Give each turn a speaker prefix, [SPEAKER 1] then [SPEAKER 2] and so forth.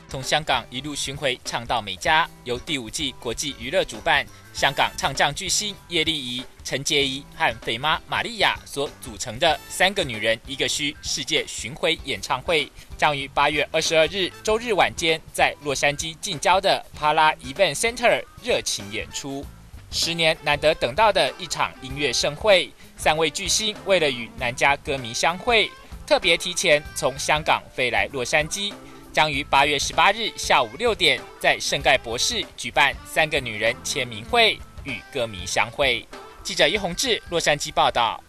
[SPEAKER 1] 从香港一路巡回唱到美加，由第5季国际娱乐主办，香港唱将巨星叶丽仪、陈洁仪和肥妈玛利亚所组成的3个女人一个墟世界巡回演唱会，将于8月22日周日晚间在洛杉矶近郊的帕拉 Event Center 热情演出。10年难得等到的一场音乐盛会，3位巨星为了与南加歌迷相会，特别提前从香港飞来洛杉矶，将于8月18日下午6点在圣盖博士举办3个女人签名会，与歌迷相会。记者叶宏志洛杉矶报道。